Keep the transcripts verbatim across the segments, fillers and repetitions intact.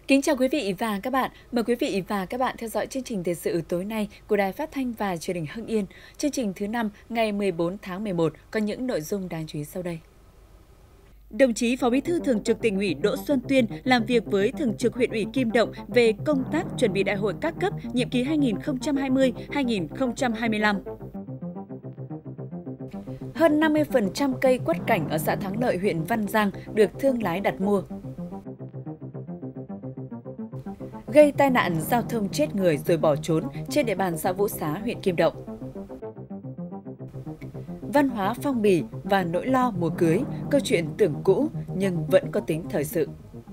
Kính chào quý vị và các bạn. Mời quý vị và các bạn theo dõi chương trình thời sự tối nay của Đài Phát thanh và Truyền hình Hưng Yên. Chương trình thứ năm ngày mười bốn tháng mười một có những nội dung đáng chú ý sau đây. Đồng chí Phó Bí thư Thường trực Tỉnh ủy Đỗ Xuân Tuyên làm việc với Thường trực Huyện ủy Kim Động về công tác chuẩn bị Đại hội các cấp nhiệm kỳ hai nghìn không trăm hai mươi đến hai nghìn không trăm hai mươi lăm. Hơn năm mươi phần trăm cây quất cảnh ở xã Thắng Lợi, huyện Văn Giang được thương lái đặt mua. Gây tai nạn giao thông chết người rồi bỏ trốn trên địa bàn xã Vũ Xá, huyện Kim Động. Văn hóa phong bì và nỗi lo mùa cưới, câu chuyện tưởng cũ nhưng vẫn có tính thời sự.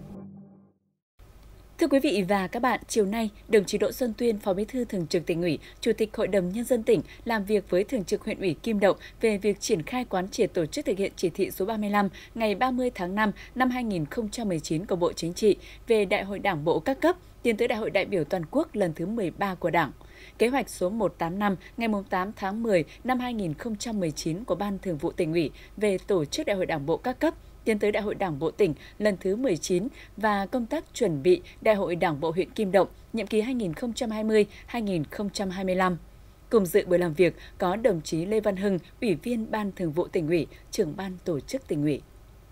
Thưa quý vị và các bạn, chiều nay, đồng chí Đỗ Xuân Tuyên, Phó Bí thư Thường trực Tỉnh ủy, Chủ tịch Hội đồng Nhân dân tỉnh làm việc với Thường trực Huyện ủy Kim Động về việc triển khai quán triệt tổ chức thực hiện chỉ thị số ba mươi lăm ngày ba mươi tháng năm năm hai nghìn không trăm mười chín của Bộ Chính trị về Đại hội Đảng bộ các cấp, tiến tới Đại hội đại biểu toàn quốc lần thứ mười ba của Đảng. Kế hoạch số một trăm tám mươi lăm ngày tám tháng mười năm hai nghìn không trăm mười chín của Ban Thường vụ Tỉnh ủy về tổ chức Đại hội Đảng bộ các cấp, tiến tới Đại hội Đảng bộ tỉnh lần thứ mười chín và công tác chuẩn bị Đại hội Đảng bộ huyện Kim Động nhiệm kỳ hai nghìn không trăm hai mươi đến hai nghìn không trăm hai mươi lăm. Cùng dự buổi làm việc có đồng chí Lê Văn Hưng, Ủy viên Ban Thường vụ Tỉnh ủy, Trưởng ban Tổ chức Tỉnh ủy.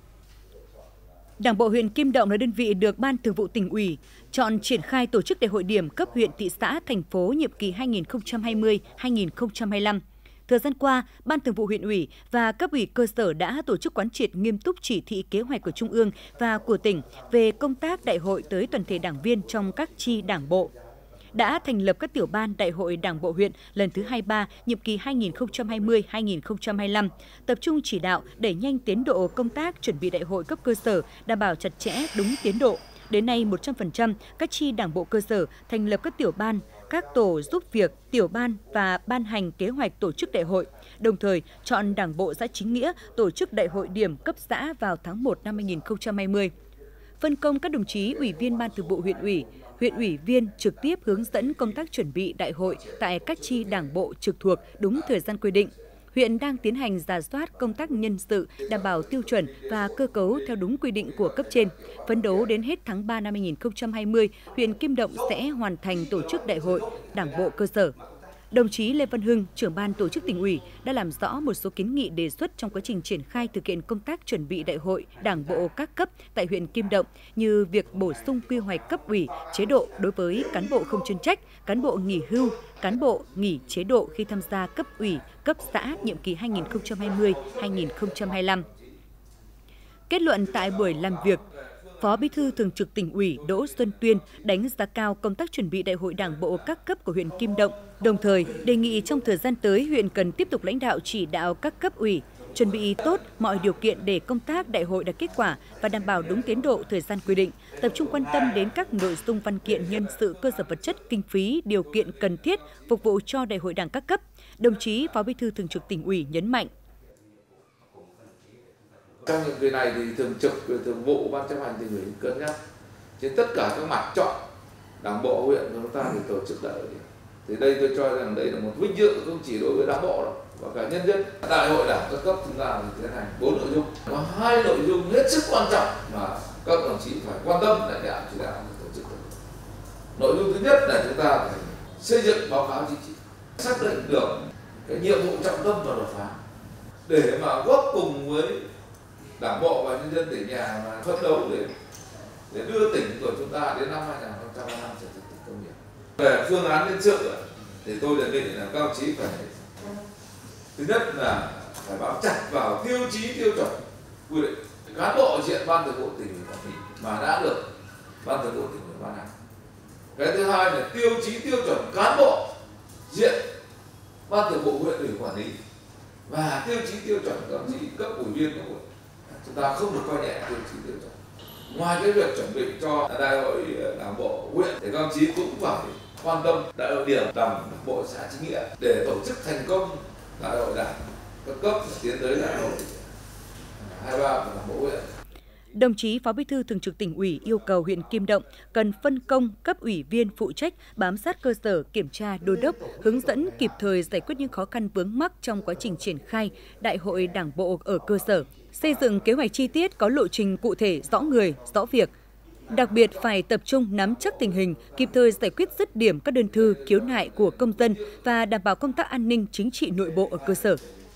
Đảng bộ huyện Kim Động là đơn vị được Ban Thường vụ Tỉnh ủy chọn triển khai tổ chức đại hội điểm cấp huyện, thị xã, thành phố nhiệm kỳ hai nghìn không trăm hai mươi đến hai nghìn không trăm hai mươi lăm. Thời gian qua, Ban Thường vụ huyện ủy và cấp ủy cơ sở đã tổ chức quán triệt nghiêm túc chỉ thị kế hoạch của Trung ương và của tỉnh về công tác đại hội tới toàn thể đảng viên trong các chi đảng bộ. Đã thành lập các tiểu ban Đại hội Đảng bộ huyện lần thứ hai mươi ba, nhiệm kỳ hai nghìn không trăm hai mươi đến hai nghìn không trăm hai mươi lăm, tập trung chỉ đạo đẩy nhanh tiến độ công tác chuẩn bị đại hội cấp cơ sở, đảm bảo chặt chẽ đúng tiến độ. Đến nay, một trăm phần trăm các chi đảng bộ cơ sở thành lập các tiểu ban, các tổ giúp việc, tiểu ban và ban hành kế hoạch tổ chức đại hội, đồng thời chọn Đảng bộ xã chính nghĩa tổ chức đại hội điểm cấp xã vào tháng một năm hai nghìn không trăm hai mươi. Phân công các đồng chí Ủy viên Ban Thường vụ huyện ủy, huyện ủy viên trực tiếp hướng dẫn công tác chuẩn bị đại hội tại các chi đảng bộ trực thuộc đúng thời gian quy định. Huyện đang tiến hành rà soát công tác nhân sự, đảm bảo tiêu chuẩn và cơ cấu theo đúng quy định của cấp trên. Phấn đấu đến hết tháng ba năm hai nghìn không trăm hai mươi, huyện Kim Động sẽ hoàn thành tổ chức đại hội Đảng bộ cơ sở. Đồng chí Lê Văn Hưng, trưởng ban tổ chức Tỉnh ủy đã làm rõ một số kiến nghị đề xuất trong quá trình triển khai thực hiện công tác chuẩn bị đại hội Đảng bộ các cấp tại huyện Kim Động như việc bổ sung quy hoạch cấp ủy, chế độ đối với cán bộ không chuyên trách, cán bộ nghỉ hưu, cán bộ nghỉ chế độ khi tham gia cấp ủy, cấp xã nhiệm kỳ hai nghìn không trăm hai mươi đến hai nghìn không trăm hai mươi lăm. Kết luận tại buổi làm việc, Phó Bí thư Thường trực Tỉnh ủy Đỗ Xuân Tuyên đánh giá cao công tác chuẩn bị đại hội Đảng bộ các cấp của huyện Kim Động, đồng thời đề nghị trong thời gian tới huyện cần tiếp tục lãnh đạo chỉ đạo các cấp ủy chuẩn bị tốt mọi điều kiện để công tác đại hội đạt kết quả và đảm bảo đúng tiến độ thời gian quy định, tập trung quan tâm đến các nội dung văn kiện, nhân sự, cơ sở vật chất, kinh phí, điều kiện cần thiết phục vụ cho đại hội Đảng các cấp. Đồng chí Phó Bí thư Thường trực Tỉnh ủy nhấn mạnh. Trong nhiệm kỳ này thì thường trực thường vụ ban chấp hành Tỉnh ủy cân nhắc trên tất cả các mặt chọn đảng bộ huyện của chúng ta để tổ chức đại hội. Thì đây tôi cho rằng đây là một vinh dự không chỉ đối với đảng bộ đâu và cả nhân dân. Đại hội đảng các cấp chúng ta thì tiến hành bốn nội dung, có hai nội dung hết sức quan trọng mà các đồng chí phải quan tâm lãnh đạo chỉ đạo tổ chức. Nội dung thứ nhất là chúng ta phải xây dựng báo cáo chính trị, xác định được cái nhiệm vụ trọng tâm và đột phá để mà góp cùng với Đảng bộ và nhân dân tỉnh nhà mà phấn đấu để để đưa tỉnh của chúng ta đến năm hai nghìn không trăm hai mươi lăm trở thành tỉnh công nghiệp. Về phương án nhân sự thì tôi đề nghị là các đồng chí phải thứ nhất là phải bám chặt vào tiêu chí tiêu chuẩn quy định cán bộ diện ban thường vụ tỉnh ủy quản lý mà đã được ban thường vụ tỉnh ủy ban hành. Cái thứ hai là tiêu chí tiêu chuẩn cán bộ diện ban thường vụ huyện ủy quản lý và tiêu chí tiêu chuẩn các đồng chí cấp ủy viên các ủy. Chúng ta không được coi nhẹ tiêu chí tiêu chuẩn. Ngoài cái việc chuẩn bị cho đại hội đảng bộ huyện thì các đồng chí cũng phải quan tâm đại hội điểm đảng bộ xã chính nghĩa để tổ chức thành công đại hội đảng các cấp tiến tới đại hội hai mươi ba của đảng bộ huyện. Đồng chí Phó Bí thư Thường trực Tỉnh ủy yêu cầu huyện Kim Động cần phân công cấp ủy viên phụ trách bám sát cơ sở, kiểm tra, đôn đốc, hướng dẫn kịp thời giải quyết những khó khăn vướng mắc trong quá trình triển khai Đại hội Đảng bộ ở cơ sở, xây dựng kế hoạch chi tiết có lộ trình cụ thể, rõ người, rõ việc, Đặc biệt phải tập trung nắm chắc tình hình, kịp thời giải quyết dứt điểm các đơn thư, khiếu nại của công dân và đảm bảo công tác an ninh chính trị nội bộ ở cơ sở.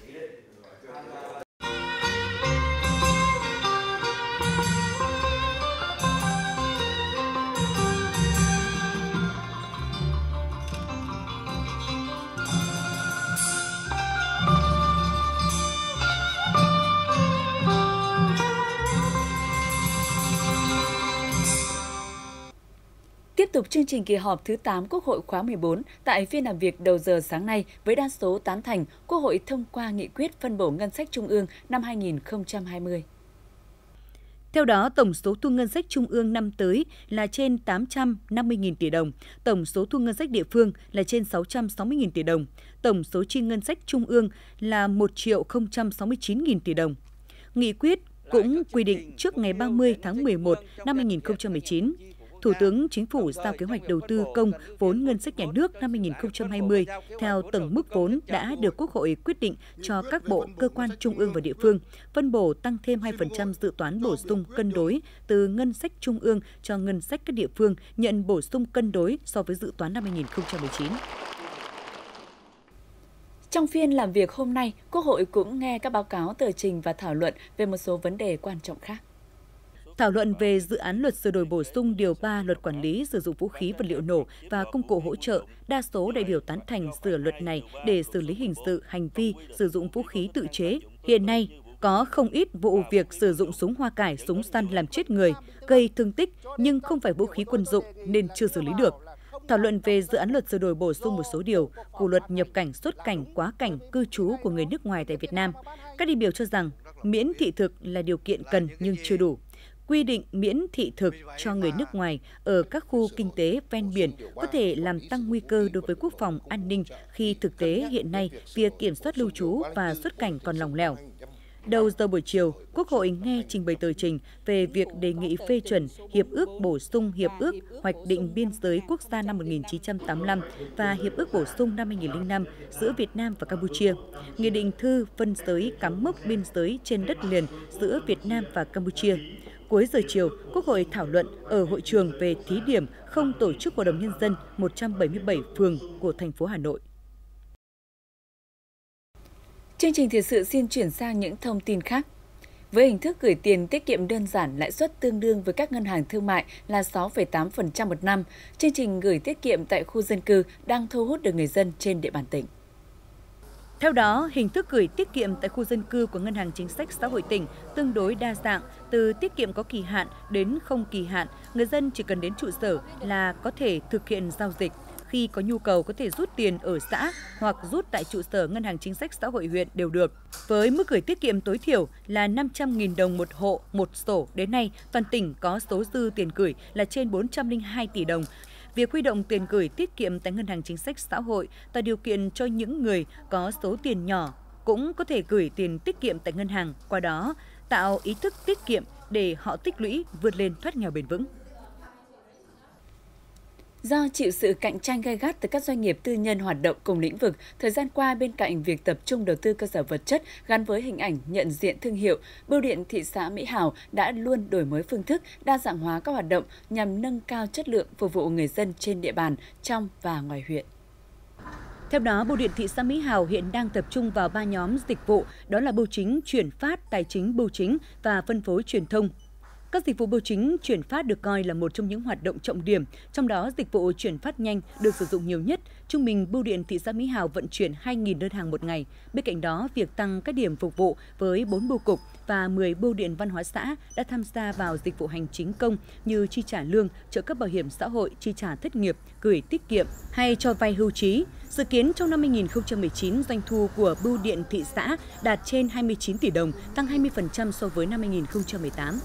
Tiếp tục chương trình kỳ họp thứ tám Quốc hội khóa mười bốn, tại phiên làm việc đầu giờ sáng nay với đa số tán thành, Quốc hội thông qua nghị quyết phân bổ ngân sách trung ương năm hai nghìn không trăm hai mươi. Theo đó, tổng số thu ngân sách trung ương năm tới là trên tám trăm năm mươi nghìn tỷ đồng, tổng số thu ngân sách địa phương là trên sáu trăm sáu mươi nghìn tỷ đồng, tổng số chi ngân sách trung ương là một triệu không trăm sáu mươi chín nghìn tỷ đồng. Nghị quyết cũng quy định trước ngày ba mươi tháng mười một năm hai nghìn không trăm mười chín, Thủ tướng Chính phủ giao kế hoạch đầu tư công vốn ngân sách nhà nước năm hai nghìn không trăm hai mươi theo tổng mức vốn đã được Quốc hội quyết định cho các bộ, cơ quan trung ương và địa phương, phân bổ tăng thêm hai phần trăm dự toán bổ sung cân đối từ ngân sách trung ương cho ngân sách các địa phương nhận bổ sung cân đối so với dự toán năm hai nghìn không trăm mười chín. Trong phiên làm việc hôm nay, Quốc hội cũng nghe các báo cáo tờ trình và thảo luận về một số vấn đề quan trọng khác. Thảo luận về dự án luật sửa đổi bổ sung điều ba Luật Quản lý sử dụng vũ khí vật liệu nổ và công cụ hỗ trợ, đa số đại biểu tán thành sửa luật này để xử lý hình sự hành vi sử dụng vũ khí tự chế. Hiện nay, có không ít vụ việc sử dụng súng hoa cải, súng săn làm chết người, gây thương tích nhưng không phải vũ khí quân dụng nên chưa xử lý được. Thảo luận về dự án luật sửa đổi bổ sung một số điều của luật nhập cảnh, xuất cảnh, quá cảnh, cư trú của người nước ngoài tại Việt Nam. Các đại biểu cho rằng miễn thị thực là điều kiện cần nhưng chưa đủ. Quy định miễn thị thực cho người nước ngoài ở các khu kinh tế ven biển có thể làm tăng nguy cơ đối với quốc phòng an ninh khi thực tế hiện nay việc kiểm soát lưu trú và xuất cảnh còn lỏng lẻo. Đầu giờ buổi chiều, Quốc hội nghe trình bày tờ trình về việc đề nghị phê chuẩn Hiệp ước bổ sung Hiệp ước Hoạch định Biên giới Quốc gia năm một nghìn chín trăm tám mươi lăm và Hiệp ước bổ sung năm hai nghìn không trăm lẻ năm giữa Việt Nam và Campuchia, Nghị định thư phân giới cắm mốc biên giới trên đất liền giữa Việt Nam và Campuchia. Cuối giờ chiều, Quốc hội thảo luận ở hội trường về thí điểm không tổ chức Hội đồng Nhân dân một trăm bảy mươi bảy phường của thành phố Hà Nội. Chương trình thời sự xin chuyển sang những thông tin khác. Với hình thức gửi tiền tiết kiệm đơn giản, lãi suất tương đương với các ngân hàng thương mại là sáu phẩy tám phần trăm một năm, chương trình gửi tiết kiệm tại khu dân cư đang thu hút được người dân trên địa bàn tỉnh. Theo đó, hình thức gửi tiết kiệm tại khu dân cư của Ngân hàng Chính sách Xã hội tỉnh tương đối đa dạng, từ tiết kiệm có kỳ hạn đến không kỳ hạn, người dân chỉ cần đến trụ sở là có thể thực hiện giao dịch. Khi có nhu cầu có thể rút tiền ở xã hoặc rút tại trụ sở Ngân hàng Chính sách Xã hội huyện đều được. Với mức gửi tiết kiệm tối thiểu là năm trăm nghìn đồng một hộ, một sổ, đến nay toàn tỉnh có số dư tiền gửi là trên bốn trăm lẻ hai tỷ đồng. Việc huy động tiền gửi tiết kiệm tại Ngân hàng Chính sách Xã hội tạo điều kiện cho những người có số tiền nhỏ cũng có thể gửi tiền tiết kiệm tại ngân hàng, qua đó tạo ý thức tiết kiệm để họ tích lũy vươn lên thoát nghèo bền vững. Do chịu sự cạnh tranh gay gắt từ các doanh nghiệp tư nhân hoạt động cùng lĩnh vực, thời gian qua bên cạnh việc tập trung đầu tư cơ sở vật chất gắn với hình ảnh nhận diện thương hiệu, Bưu điện thị xã Mỹ Hào đã luôn đổi mới phương thức, đa dạng hóa các hoạt động nhằm nâng cao chất lượng phục vụ người dân trên địa bàn, trong và ngoài huyện. Theo đó, Bưu điện thị xã Mỹ Hào hiện đang tập trung vào ba nhóm dịch vụ, đó là bưu chính, chuyển phát, tài chính bưu chính và phân phối truyền thông. Các dịch vụ bưu chính chuyển phát được coi là một trong những hoạt động trọng điểm, trong đó dịch vụ chuyển phát nhanh được sử dụng nhiều nhất. Trung bình, Bưu điện thị xã Mỹ Hào vận chuyển hai nghìn đơn hàng một ngày. Bên cạnh đó, việc tăng các điểm phục vụ với bốn bưu cục và mười bưu điện văn hóa xã đã tham gia vào dịch vụ hành chính công như chi trả lương, trợ cấp bảo hiểm xã hội, chi trả thất nghiệp, gửi tiết kiệm hay cho vay hưu trí. Dự kiến trong năm hai nghìn không trăm mười chín, doanh thu của Bưu điện thị xã đạt trên hai mươi chín tỷ đồng, tăng hai mươi phần trăm so với năm hai nghìn không trăm mười tám.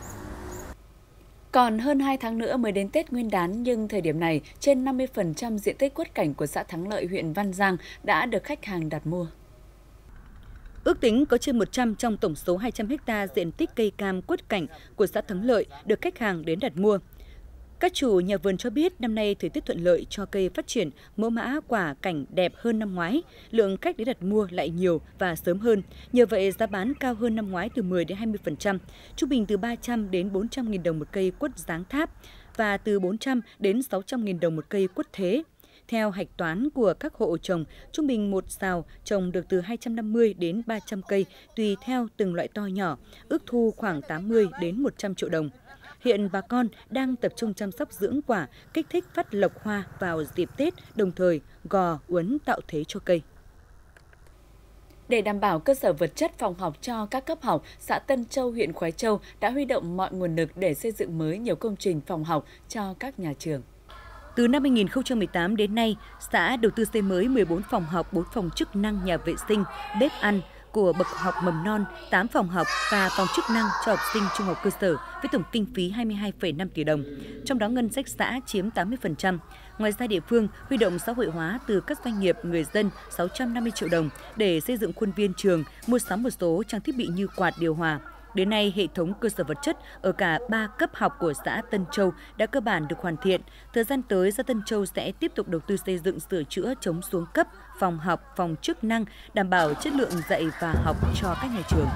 Còn hơn hai tháng nữa mới đến Tết Nguyên đán, nhưng thời điểm này, trên năm mươi phần trăm diện tích quất cảnh của xã Thắng Lợi, huyện Văn Giang đã được khách hàng đặt mua. Ước tính có trên một trăm trong tổng số hai trăm ha diện tích cây cam quất cảnh của xã Thắng Lợi được khách hàng đến đặt mua. Các chủ nhà vườn cho biết năm nay thời tiết thuận lợi cho cây phát triển, mẫu mã quả cảnh đẹp hơn năm ngoái, lượng khách đến đặt mua lại nhiều và sớm hơn. Nhờ vậy giá bán cao hơn năm ngoái từ mười đến hai mươi phần trăm, trung bình từ ba trăm đến bốn trăm nghìn đồng một cây quất dáng tháp và từ bốn trăm đến sáu trăm nghìn đồng một cây quất thế. Theo hạch toán của các hộ trồng, trung bình một sào trồng được từ hai trăm năm mươi đến ba trăm cây tùy theo từng loại to nhỏ, ước thu khoảng tám mươi đến một trăm triệu đồng. Hiện bà con đang tập trung chăm sóc dưỡng quả, kích thích phát lộc hoa vào dịp Tết, đồng thời gò uốn tạo thế cho cây. Để đảm bảo cơ sở vật chất phòng học cho các cấp học, xã Tân Châu, huyện Khoái Châu đã huy động mọi nguồn lực để xây dựng mới nhiều công trình phòng học cho các nhà trường. Từ năm hai nghìn không trăm mười tám đến nay, xã đầu tư xây mới mười bốn phòng học, bốn phòng chức năng nhà vệ sinh, bếp ăn của bậc học mầm non, tám phòng học và phòng chức năng cho học sinh trung học cơ sở với tổng kinh phí hai mươi hai phẩy năm tỷ đồng. Trong đó ngân sách xã chiếm tám mươi phần trăm. Ngoài ra địa phương huy động xã hội hóa từ các doanh nghiệp, người dân sáu trăm năm mươi triệu đồng để xây dựng khuôn viên trường, mua sắm một số trang thiết bị như quạt, điều hòa. Đến nay, hệ thống cơ sở vật chất ở cả ba cấp học của xã Tân Châu đã cơ bản được hoàn thiện. Thời gian tới, xã Tân Châu sẽ tiếp tục đầu tư xây dựng, sửa chữa, chống xuống cấp, phòng học, phòng chức năng, đảm bảo chất lượng dạy và học cho các nhà trường.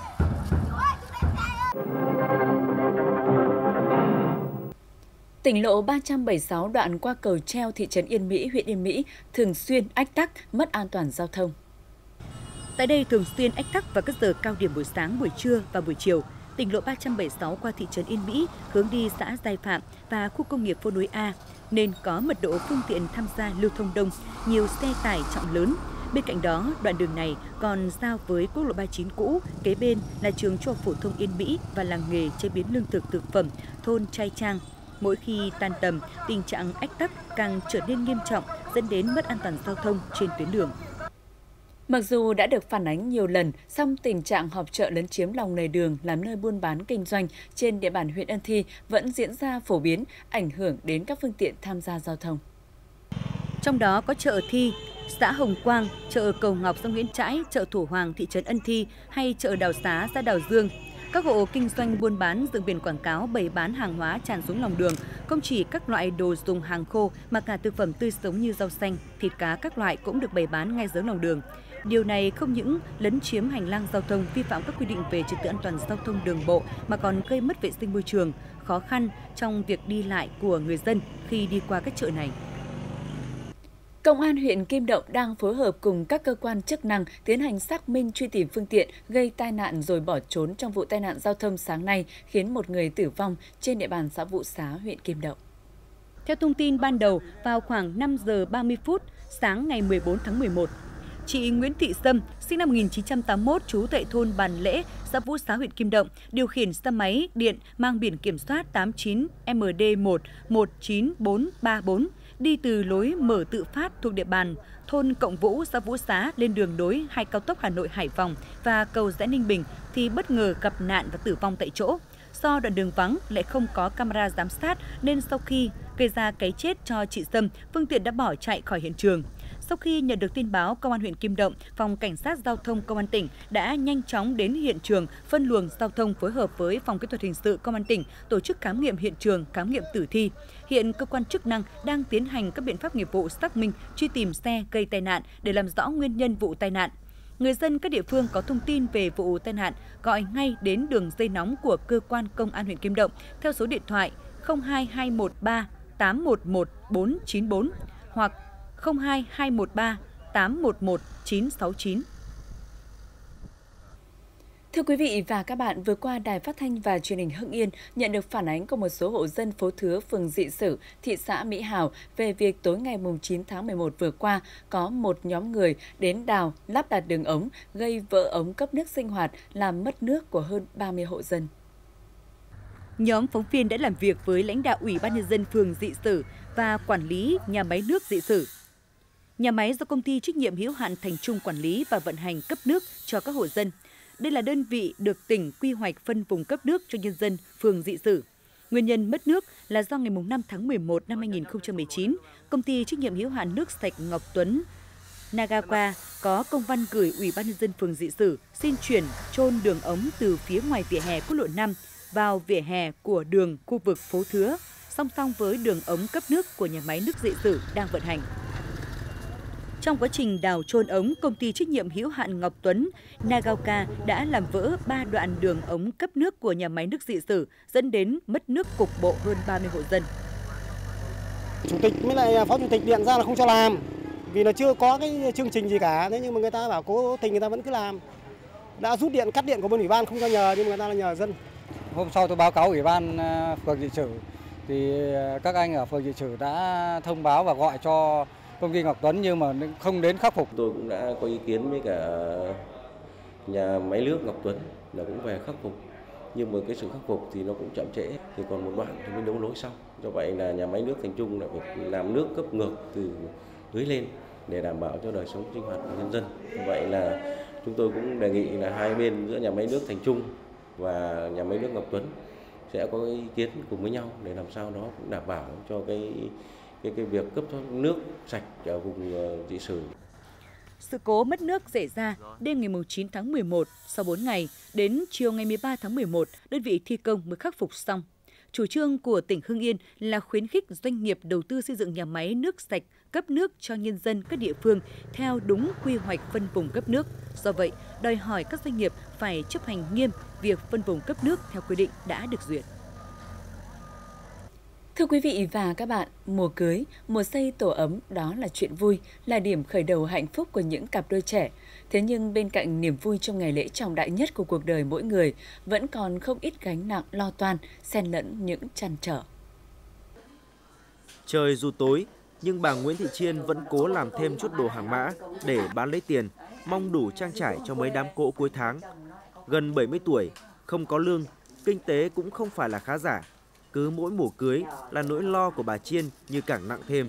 Tỉnh lộ ba trăm bảy mươi sáu đoạn qua cầu treo thị trấn Yên Mỹ, huyện Yên Mỹ thường xuyên ách tắc, mất an toàn giao thông. Tại đây thường xuyên ách tắc vào các giờ cao điểm buổi sáng, buổi trưa và buổi chiều. Tỉnh lộ ba trăm bảy mươi sáu qua thị trấn Yên Mỹ hướng đi xã Giai Phạm và khu công nghiệp Phố Nối A nên có mật độ phương tiện tham gia lưu thông đông, nhiều xe tải trọng lớn. Bên cạnh đó, đoạn đường này còn giao với quốc lộ ba mươi chín cũ, kế bên là trường trung học phổ thông Yên Mỹ và làng nghề chế biến lương thực thực phẩm thôn Trai Trang. Mỗi khi tan tầm, tình trạng ách tắc càng trở nên nghiêm trọng, dẫn đến mất an toàn giao thông trên tuyến đường. Mặc dù đã được phản ánh nhiều lần, song tình trạng họp chợ lấn chiếm lòng lề đường làm nơi buôn bán kinh doanh trên địa bàn huyện Ân Thi vẫn diễn ra phổ biến, ảnh hưởng đến các phương tiện tham gia giao thông. Trong đó có chợ Thi, xã Hồng Quang, chợ Cầu Ngọc, xã Nguyễn Trãi, chợ Thủ Hoàng, thị trấn Ân Thi hay chợ Đào Xá, xã Đào Dương. Các hộ kinh doanh buôn bán dựng biển quảng cáo bày bán hàng hóa tràn xuống lòng đường, không chỉ các loại đồ dùng hàng khô mà cả thực phẩm tươi sống như rau xanh, thịt cá các loại cũng được bày bán ngay dưới lòng đường. Điều này không những lấn chiếm hành lang giao thông, vi phạm các quy định về trật tự an toàn giao thông đường bộ mà còn gây mất vệ sinh môi trường, khó khăn trong việc đi lại của người dân khi đi qua các chợ này. Công an huyện Kim Động đang phối hợp cùng các cơ quan chức năng tiến hành xác minh truy tìm phương tiện gây tai nạn rồi bỏ trốn trong vụ tai nạn giao thông sáng nay khiến một người tử vong trên địa bàn xã Vũ Xá, huyện Kim Động. Theo thông tin ban đầu, vào khoảng năm giờ ba mươi phút sáng ngày mười bốn tháng mười một, chị Nguyễn Thị Sâm, sinh năm một nghìn chín trăm tám mươi mốt, trú tại thôn Bàn Lễ, xã Vũ Xá, huyện Kim Động, điều khiển xe máy điện mang biển kiểm soát tám chín M D một một chín bốn ba bốn, đi từ lối mở tự phát thuộc địa bàn thôn Cộng Vũ, xã Vũ Xá lên đường nối hai cao tốc Hà Nội - Hải Phòng và cầu Rẽ Ninh Bình thì bất ngờ gặp nạn và tử vong tại chỗ. Do đoạn đường vắng lại không có camera giám sát nên sau khi gây ra cái chết cho chị Sâm, phương tiện đã bỏ chạy khỏi hiện trường. Sau khi nhận được tin báo, Công an huyện Kim Động, Phòng Cảnh sát Giao thông Công an tỉnh đã nhanh chóng đến hiện trường, phân luồng giao thông phối hợp với Phòng Kỹ thuật Hình sự Công an tỉnh tổ chức khám nghiệm hiện trường, khám nghiệm tử thi. Hiện cơ quan chức năng đang tiến hành các biện pháp nghiệp vụ xác minh, truy tìm xe gây tai nạn để làm rõ nguyên nhân vụ tai nạn. Người dân các địa phương có thông tin về vụ tai nạn gọi ngay đến đường dây nóng của cơ quan Công an huyện Kim Động theo số điện thoại không hai hai một ba tám một một bốn chín bốn hoặc không hai hai một ba tám một một chín sáu chín. Thưa quý vị và các bạn, vừa qua Đài Phát thanh và Truyền hình Hưng Yên nhận được phản ánh của một số hộ dân phố Thứa, phường Dị Sử, thị xã Mỹ Hào về việc tối ngày chín tháng mười một vừa qua có một nhóm người đến đào, lắp đặt đường ống, gây vỡ ống cấp nước sinh hoạt, làm mất nước của hơn ba mươi hộ dân. Nhóm phóng viên đã làm việc với lãnh đạo Ủy ban Nhân dân phường Dị Sử và quản lý nhà máy nước Dị Sử. Nhà máy do công ty trách nhiệm hữu hạn Thành Trung quản lý và vận hành cấp nước cho các hộ dân. Đây là đơn vị được tỉnh quy hoạch phân vùng cấp nước cho nhân dân phường Dị Sử. Nguyên nhân mất nước là do ngày năm tháng mười một năm hai nghìn không trăm mười chín, công ty trách nhiệm hữu hạn nước sạch Ngọc Tuấn Nagawa có công văn gửi Ủy ban Nhân dân phường Dị Sử xin chuyển chôn đường ống từ phía ngoài vỉa hè quốc lộ năm vào vỉa hè của đường khu vực phố Thứa. song song với đường ống cấp nước của nhà máy nước Dị Sử đang vận hành. Trong quá trình đào chôn ống, công ty trách nhiệm hữu hạn Ngọc Tuấn Nagaoka đã làm vỡ ba đoạn đường ống cấp nước của nhà máy nước Dị Sử, dẫn đến mất nước cục bộ hơn ba mươi hộ dân. Chủ tịch với lại phó chủ tịch điện ra là không cho làm, vì là chưa có cái chương trình gì cả. Thế nhưng mà người ta bảo cố tình, người ta vẫn cứ làm. Đã rút điện, cắt điện của bên ủy ban không cho nhờ, nhưng mà người ta là nhờ dân. Hôm sau tôi báo cáo ủy ban phường Dị Sử, thì các anh ở phường Dị Sử đã thông báo và gọi cho công ty Ngọc Tuấn nhưng mà không đến khắc phục. Tôi cũng đã có ý kiến với cả nhà máy nước Ngọc Tuấn là cũng về khắc phục, nhưng mà cái sự khắc phục thì nó cũng chậm trễ, thì còn một đoạn thì mới đấu nối xong. Do vậy là nhà máy nước Thành Trung lại phải làm nước cấp ngược từ dưới lên để đảm bảo cho đời sống sinh hoạt của nhân dân. Vậy là chúng tôi cũng đề nghị là hai bên giữa nhà máy nước Thành Trung và nhà máy nước Ngọc Tuấn sẽ có ý kiến cùng với nhau để làm sao đó cũng đảm bảo cho cái cái cái việc cấp thoát nước sạch ở vùng Dị Sử. Sự cố mất nước xảy ra đêm ngày chín tháng mười một, sau bốn ngày, đến chiều ngày mười ba tháng mười một, đơn vị thi công mới khắc phục xong. Chủ trương của tỉnh Hưng Yên là khuyến khích doanh nghiệp đầu tư xây dựng nhà máy nước sạch, cấp nước cho nhân dân các địa phương theo đúng quy hoạch phân vùng cấp nước. Do vậy, đòi hỏi các doanh nghiệp phải chấp hành nghiêm việc phân vùng cấp nước theo quy định đã được duyệt. Thưa quý vị và các bạn, mùa cưới, mùa xây tổ ấm đó là chuyện vui, là điểm khởi đầu hạnh phúc của những cặp đôi trẻ. Thế nhưng bên cạnh niềm vui trong ngày lễ trọng đại nhất của cuộc đời mỗi người, vẫn còn không ít gánh nặng lo toan, xen lẫn những trăn trở. Trời dù tối, nhưng bà Nguyễn Thị Chiên vẫn cố làm thêm chút đồ hàng mã để bán lấy tiền, mong đủ trang trải cho mấy đám cỗ cuối tháng. Gần bảy mươi tuổi, không có lương, kinh tế cũng không phải là khá giả. Cứ mỗi mùa cưới là nỗi lo của bà Chiên như càng nặng thêm.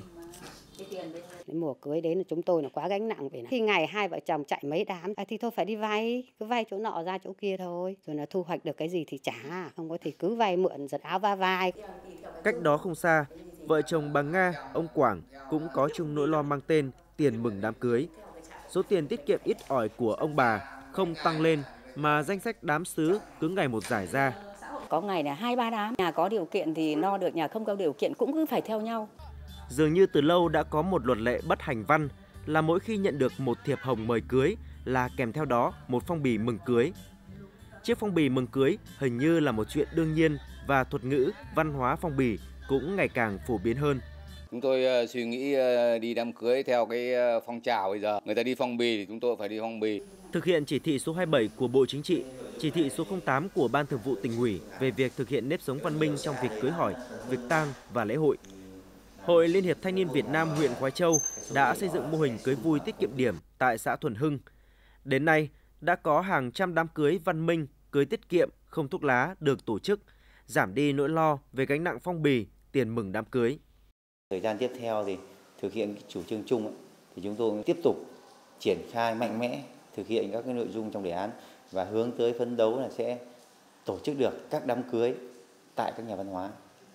Mùa cưới đến là chúng tôi là quá gánh nặng. Vì khi ngày hai vợ chồng chạy mấy đám thì thôi phải đi vay, cứ vay chỗ nọ ra chỗ kia thôi. Rồi là thu hoạch được cái gì thì trả, không có thì cứ vay mượn giật áo va vai. Cách đó không xa, vợ chồng bà Nga, ông Quảng cũng có chung nỗi lo mang tên tiền mừng đám cưới. Số tiền tiết kiệm ít ỏi của ông bà không tăng lên mà danh sách đám xứ cứ ngày một giải ra. Có ngày là hai ba đám, nhà có điều kiện thì no được, nhà không có điều kiện cũng cứ phải theo nhau. Dường như từ lâu đã có một luật lệ bất hành văn là mỗi khi nhận được một thiệp hồng mời cưới là kèm theo đó một phong bì mừng cưới. Chiếc phong bì mừng cưới hình như là một chuyện đương nhiên và thuật ngữ văn hóa phong bì cũng ngày càng phổ biến hơn. Chúng tôi uh, suy nghĩ uh, đi đám cưới theo cái uh, phong trào bây giờ. Người ta đi phong bì thì chúng tôi phải đi phong bì. Thực hiện chỉ thị số hai mươi bảy của Bộ Chính trị, chỉ thị số không tám của Ban Thường vụ Tỉnh ủy về việc thực hiện nếp sống văn minh trong việc cưới hỏi, việc tang và lễ hội. Hội Liên hiệp Thanh niên Việt Nam huyện Khoái Châu đã xây dựng mô hình cưới vui tiết kiệm điểm tại xã Thuần Hưng. Đến nay, đã có hàng trăm đám cưới văn minh, cưới tiết kiệm, không thuốc lá được tổ chức, giảm đi nỗi lo về gánh nặng phong bì, tiền mừng đám cưới. Thời gian tiếp theo thì thực hiện chủ trương chung thì chúng tôi tiếp tục triển khai mạnh mẽ thực hiện các cái nội dung trong đề án và hướng tới phấn đấu là sẽ tổ chức được các đám cưới tại các nhà văn hóa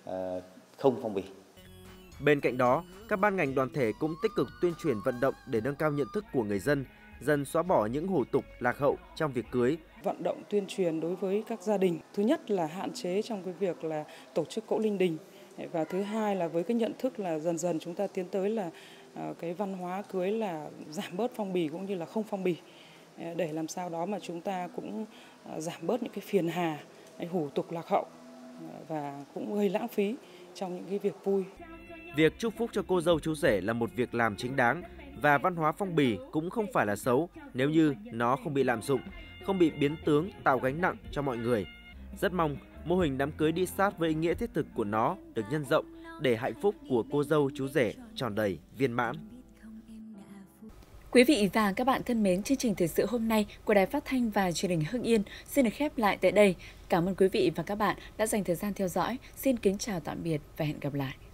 không phong bì. Bên cạnh đó, các ban ngành đoàn thể cũng tích cực tuyên truyền vận động để nâng cao nhận thức của người dân, dần xóa bỏ những hủ tục lạc hậu trong việc cưới. Vận động tuyên truyền đối với các gia đình, thứ nhất là hạn chế trong cái việc là tổ chức cỗ linh đình, và thứ hai là với cái nhận thức là dần dần chúng ta tiến tới là cái văn hóa cưới là giảm bớt phong bì cũng như là không phong bì, để làm sao đó mà chúng ta cũng giảm bớt những cái phiền hà, hủ tục lạc hậu và cũng gây lãng phí trong những cái việc vui. Việc chúc phúc cho cô dâu chú rể là một việc làm chính đáng và văn hóa phong bì cũng không phải là xấu nếu như nó không bị lạm dụng, không bị biến tướng tạo gánh nặng cho mọi người. Rất mong mô hình đám cưới đi sát với ý nghĩa thiết thực của nó được nhân rộng để hạnh phúc của cô dâu chú rể tròn đầy viên mãn. Quý vị và các bạn thân mến, chương trình thời sự hôm nay của Đài Phát thanh và Truyền hình Hưng Yên xin được khép lại tại đây. Cảm ơn quý vị và các bạn đã dành thời gian theo dõi. Xin kính chào tạm biệt và hẹn gặp lại.